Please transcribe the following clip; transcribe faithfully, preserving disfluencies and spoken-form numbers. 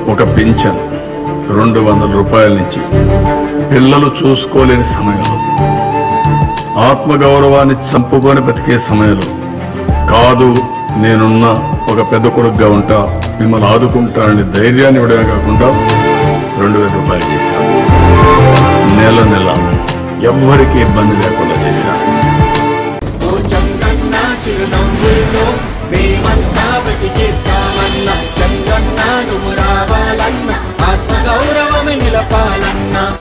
ఒక పింఛన్ రెండు వందల రూపాయల నుంచి పిల్లలు చూసుకోలేని సమయంలో, ఆత్మగౌరవాన్ని చంపుకొని బతికే సమయంలో, కాదు నేనున్న ఒక పెద్ద కొడుకుగా ఉంటా, మిమ్మల్ని ఆదుకుంటానని ధైర్యాన్ని ఇవ్వడమే కాకుండా రెండు వేల రూపాయలు చేశాను. నెల నెల ఎవ్వరికీ ఇబ్బంది లేకుండా